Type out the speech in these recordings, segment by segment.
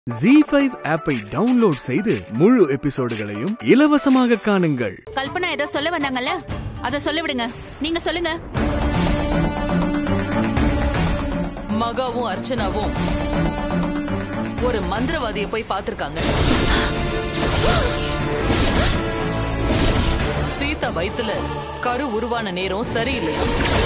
ZEE5 ஆப்பை download செய்து முழு எபிசோடுகளையும் இலவசமாக காணுங்கள். கல்பனா ஏதோ சொல்ல வந்தாங்கல்ல, அத சொல்ல விடுங்க. நீங்க சொல்லுங்க. மகாவும் அர்ச்சனாவும் ஒரு மந்திரவாதியை போய் பார்த்திருக்காங்க. சீதா வயித்துல கரு உருவான நேரம் சரியில்லையா?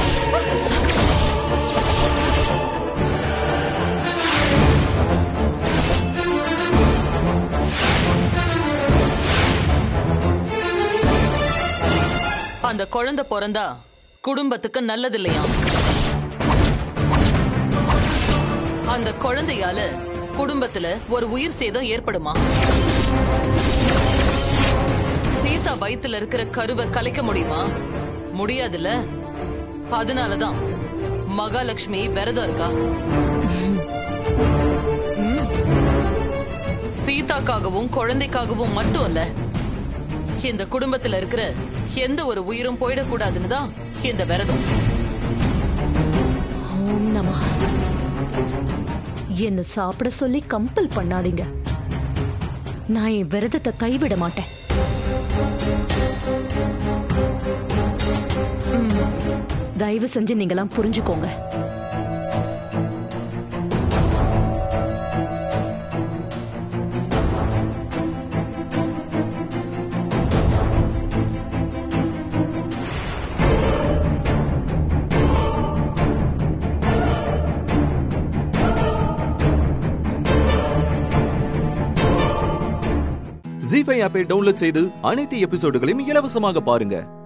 அந்த குழந்தை பிறந்தா குடும்பத்துக்கு நல்லது இல்லையா? அந்த குழந்தையால குடும்பத்துல ஒரு உயிர் சேதம் ஏற்படுமா? சீதா வயித்துல இருக்கிற கருவை கலைக்க முடியுமா? முடியாதுல்ல. அதனாலதான் மகாலட்சுமி விரதம் இருக்கா. சீதாக்காகவும் குழந்தைக்காகவும் மட்டும் இல்ல, இந்த குடும்பத்துல இருக்கிற எந்த ஒரு உயிரும் போயிடக்கூடாதுன்னு தான் இந்த விரதம். ஓம் நமः. என்ன சாப்பிட சொல்லி கம்பல் பண்ணாதீங்க. நான் என் விரதத்தை கைவிட மாட்டேன். தயவு செஞ்சு நீங்களாம் புரிஞ்சுக்கோங்க. ZEE5 ஆப்பை டவுன்லோட் செய்து அனைத்து எபிசோடுகளையும் இலவசமாக பாருங்க.